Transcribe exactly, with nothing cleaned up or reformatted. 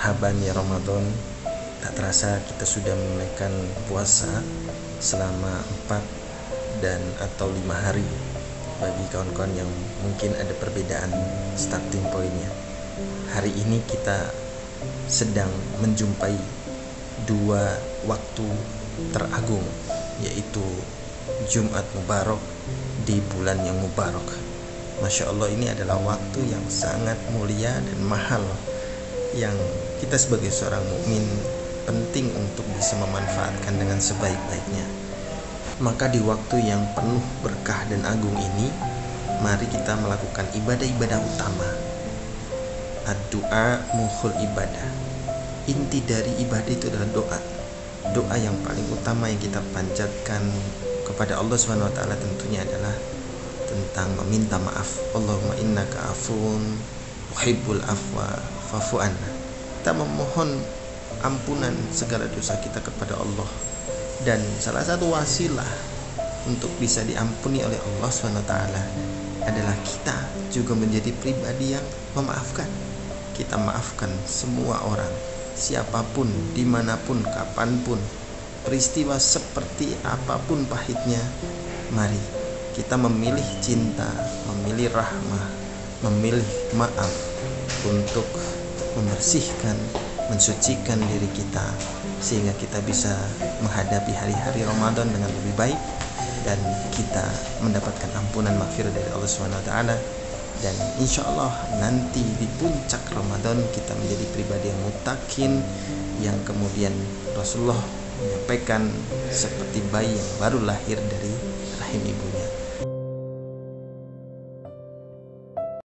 marhaban ya Ramadan. Tak terasa kita sudah menunaikan puasa selama empat dan atau lima hari. Bagi kawan-kawan yang mungkin ada perbedaan starting pointnya, hari ini kita sedang menjumpai dua waktu teragung, yaitu Jumat Mubarak di bulan yang mubarak. Masya Allah, ini adalah waktu yang sangat mulia dan mahal, yang kita sebagai seorang mukmin penting untuk bisa memanfaatkan dengan sebaik-baiknya. Maka di waktu yang penuh berkah dan agung ini, mari kita melakukan ibadah-ibadah utama. Ad-du'a mukhul ibadah. Inti dari ibadah itu adalah doa. Doa yang paling utama yang kita panjatkan kepada Allah subhanahu wa taala tentunya adalah tentang meminta maaf. Allahumma innaka afuun tuhibbul afwa fa'fu anna. Kita memohon ampunan segala dosa kita kepada Allah, dan salah satu wasilah untuk bisa diampuni oleh Allah subhanahu wa taala adalah kita juga menjadi pribadi yang memaafkan. Kita maafkan semua orang, siapapun, dimanapun, kapanpun, peristiwa seperti apapun pahitnya. Mari kita memilih cinta, memilih rahmah, memilih maaf untuk membersihkan, mensucikan diri kita, sehingga kita bisa menghadapi hari-hari Ramadan dengan lebih baik, dan kita mendapatkan ampunan maghfirah dari Allah subhanahu wa taala. Dan insya Allah nanti di puncak Ramadan kita menjadi pribadi yang mutakin, yang kemudian Rasulullah menyampaikan seperti bayi yang baru lahir dari rahim ibunya.